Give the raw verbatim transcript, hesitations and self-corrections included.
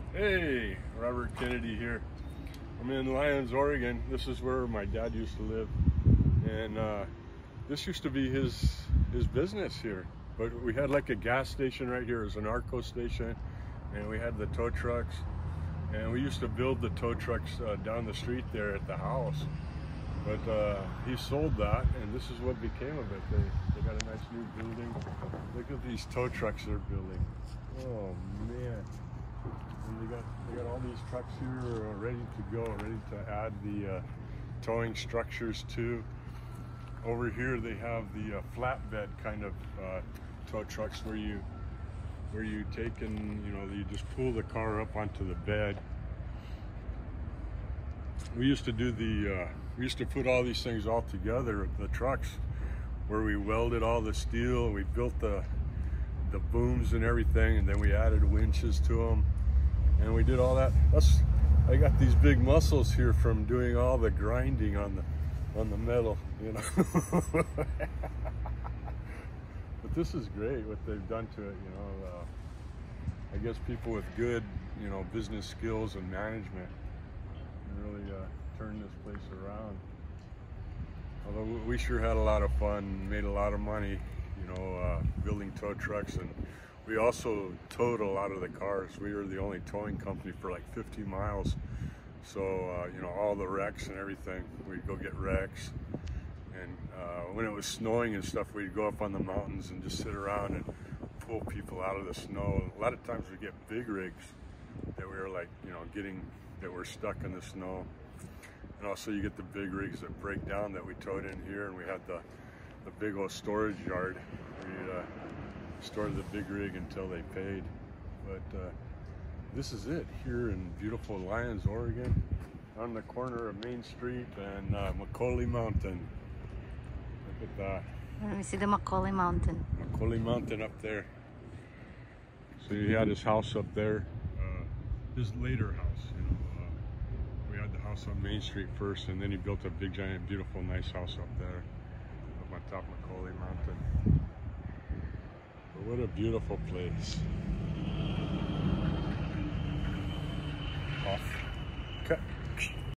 Hey, Robert Kennedy here. I'm in Lyons, Oregon. This is where my dad used to live, and uh, this used to be his his business here. But we had like a gas station right here. It was an Arco station, and we had the tow trucks, and we used to build the tow trucks uh, down the street there at the house. But uh, he sold that, and this is what became of it. They, they got a nice new building. Look at these tow trucks they're building. Oh man. And they got they got all these trucks here uh, ready to go, ready to add the uh, towing structures to. Over here they have the uh, flatbed kind of uh, tow trucks where you where you take and you know you just pull the car up onto the bed. We used to do the uh, we used to put all these things all together, the trucks, where we welded all the steel and we built the the booms and everything, and then we added winches to them, and we did all that. That's I got these big muscles here from doing all the grinding on the on the metal, you know. But this is great what they've done to it, you know. Uh, I guess people with good, you know, business skills and management really uh, turned this place around. Although we sure had a lot of fun, made a lot of money, you know, uh, building tow trucks, and we also towed a lot of the cars. We were the only towing company for like fifty miles. So, uh, you know, all the wrecks and everything, we'd go get wrecks. And uh, when it was snowing and stuff, we'd go up on the mountains and just sit around and pull people out of the snow. A lot of times we'd get big rigs that we were like, you know, getting, that were stuck in the snow. And also you get the big rigs that break down that we towed in here, and we had the the big old storage yard where you'd uh, store the big rig until they paid. But uh, this is it here in beautiful Lyons, Oregon, on the corner of Main Street and uh, Macaulay Mountain. Look at that. Let me see the Macaulay Mountain. Macaulay Mountain up there. So he had his house up there, uh, his later house, you know. Uh, we had the house on Main Street first, and then he built a big, giant, beautiful, nice house up there. On top of Macaulay Mountain. But what a beautiful place. Off.